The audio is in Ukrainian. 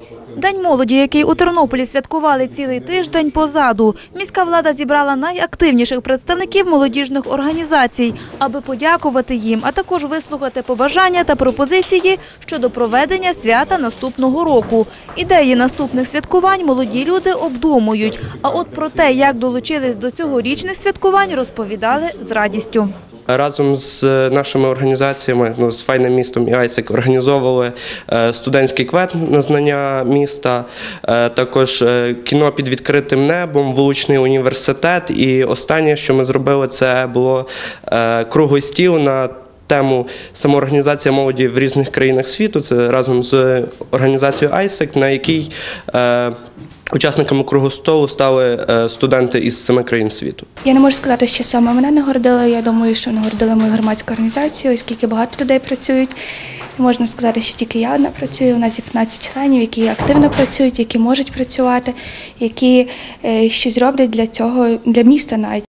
День молоді, який у Тернополі святкували цілий тиждень, позаду. Міська влада зібрала найактивніших представників молодіжних організацій, аби подякувати їм, а також вислухати побажання та пропозиції щодо проведення свята наступного року. Ідеї наступних святкувань молоді люди обдумують. А от про те, як долучились до цьогорічних святкувань, розповідали з радістю. Разом з нашими організаціями, з «Файним містом» і «Айсек» організовували студентський квест на знання міста, також кіно «Під відкритим небом», вуличний університет. І останнє, що ми зробили, це було круглий стіл на тему «Самоорганізація молоді в різних країнах світу». Це разом з організацією «Айсек», на якій учасниками круглого столу стали студенти із 7 країн світу. Я не можу сказати, що саме мене нагородили. Я думаю, що нагородила мою громадську організацію, оскільки багато людей працюють. Не можна сказати, що тільки я одна працюю. У нас є 15 членів, які активно працюють, які можуть працювати, які щось роблять для цього, для міста навіть.